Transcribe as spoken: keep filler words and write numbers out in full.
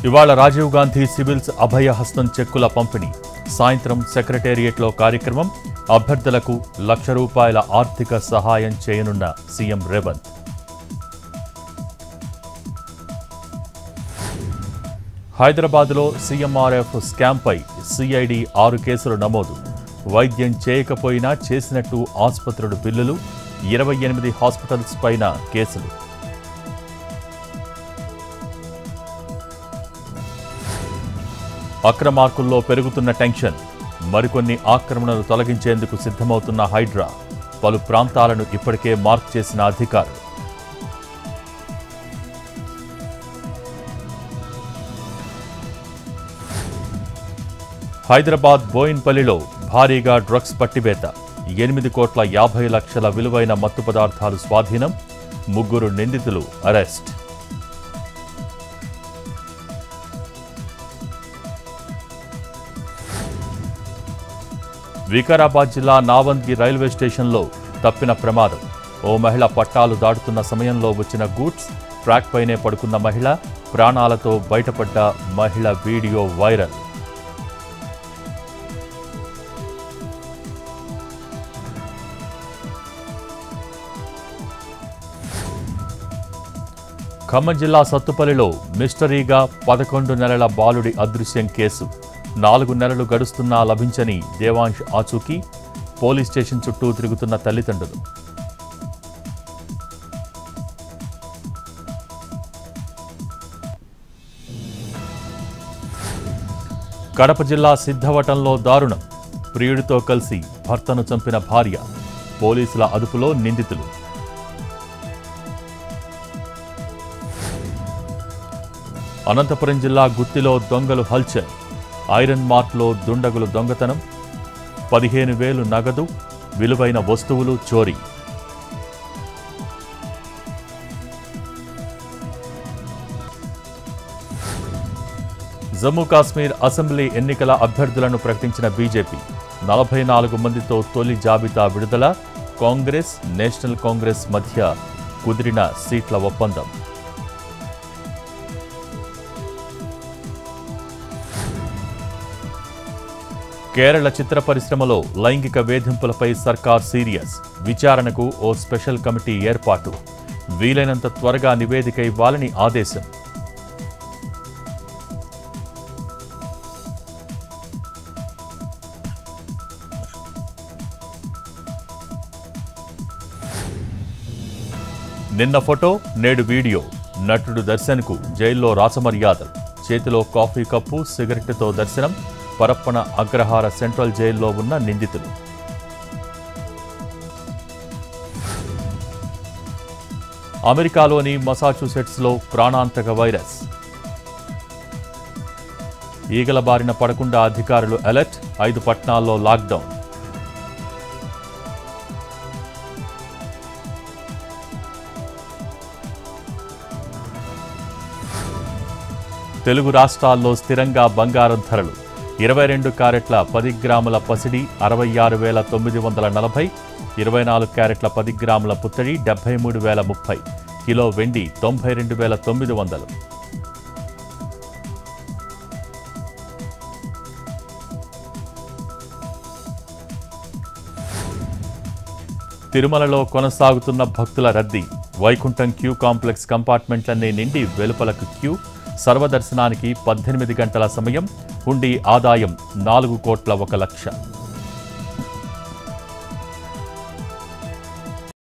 ఇవాళ రాజీవ్ గాంధీ సివిల్స్ అభయహస్తం చెక్కుల పంపిణీ. సాయంత్రం సెక్రటేరియట్లో కార్యక్రమం. అభ్యర్థులకు లక్ష రూపాయల ఆర్థిక సహాయం చేయనున్న సీఎం రేవంత్. హైదరాబాద్లో సీఎంఆర్ఎఫ్ స్కామ్పై సిఐడి ఆరు కేసులు నమోదు. వైద్యం చేయకపోయినా చేసినట్టు ఆసుపత్రుల బిల్లులు. ఇరవై ఎనిమిది హాస్పిటల్స్ పైన కేసులు. అక్రమార్కుల్లో పెరుగుతున్న టెన్షన్. మరికొన్ని ఆక్రమణలు తొలగించేందుకు సిద్ధమవుతున్న హైడ్రా. పలు ప్రాంతాలను ఇప్పటికే మార్క్ చేసిన అధికారులు. హైదరాబాద్ బోయిన్పల్లిలో భారీగా డ్రగ్స్ పట్టివేత. ఎనిమిది కోట్ల యాభై లక్షల విలువైన మత్తు పదార్థాలు స్వాధీనం. ముగ్గురు నిందితులు అరెస్ట్. వికారాబాద్ జిల్లా నావంగి రైల్వే స్టేషన్లో తప్పిన ప్రమాదం. ఓ మహిళ పట్టాలు దాటుతున్న సమయంలో వచ్చిన గూడ్స్ ట్రాక్ పైనే పడుకున్న మహిళ. ప్రాణాలతో బయటపడ్డ మహిళ వీడియో వైరల్. ఖమ్మం జిల్లా సత్తుపల్లిలో మిస్టరీగా పదకొండు నెలల బాలుడి అదృశ్యం కేసు. నాలుగు నెలలు గడుస్తున్నా లభించని దేవాంశ్ ఆచూకీ. పోలీస్ స్టేషన్ చుట్టూ తిరుగుతున్న తల్లిదండ్రులు. కడప జిల్లా సిద్ధవటంలో దారుణం. ప్రియుడితో కలిసి భర్తను చంపిన భార్య. పోలీసుల అదుపులో నిందితులు. అనంతపురం జిల్లా గుత్తిలో దొంగలు హల్చల్. ఐరన్ మార్ట్లో దుండగులు దొంగతనం. పదిహేను వేలు నగదు, విలువైన వస్తువులు చోరీ. జమ్మూ కాశ్మీర్ అసెంబ్లీ ఎన్నికల అభ్యర్థులను ప్రకటించిన బీజేపీ. నలభై నాలుగు మందితో తొలి జాబితా విడుదల. కాంగ్రెస్, నేషనల్ కాంగ్రెస్ మధ్య కుదిరిన సీట్ల ఒప్పందం. కేరళ చిత్ర పరిశ్రమలో లైంగిక వేధింపులపై సర్కార్ సీరియస్. విచారణకు ఓ స్పెషల్ కమిటీ ఏర్పాటు. వీలైనంత త్వరగా నివేదిక ఇవ్వాలని ఆదేశం. నిన్న ఫోటో, నేడు వీడియో. నటుడు దర్శన్కు జైల్లో రాచమర్యాదలు. చేతిలో కాఫీ కప్పు, సిగరెట్తో దర్శనం. పరప్పన అగ్రహార సెంట్రల్ జైల్లో ఉన్న నిందితులు. అమెరికాలోని మసాచ్యూసెట్స్లో ప్రాణాంతక వైరస్. ఈగల బారిన పడకుండా అధికారులు అలర్ట్. ఐదు పట్టణాల్లో లాక్డౌన్. తెలుగు రాష్ట్రాల్లో స్థిరంగా బంగారం ధరలు. ఇరవై రెండు క్యారెట్ల పది గ్రాముల పసిడి అరవై ఆరు వేల తొమ్మిది వందల నలభై. ఇరవై నాలుగు క్యారెట్ల పది గ్రాముల పుత్తడి డెబ్బై మూడు వేల ముప్పై. కిలో వెండి తొంభై రెండు వేల తొమ్మిది వందలు. తిరుమలలో కొనసాగుతున్న భక్తుల రద్దీ. వైకుంఠం క్యూ కాంప్లెక్స్ కంపార్ట్మెంట్లన్నీ నిండి వెలుపలకు క్యూ. సర్వదర్శనానికి పద్దెనిమిది గంటల సమయం. హుండీ ఆదాయం నాలుగు కోట్ల ఒక లక్ష.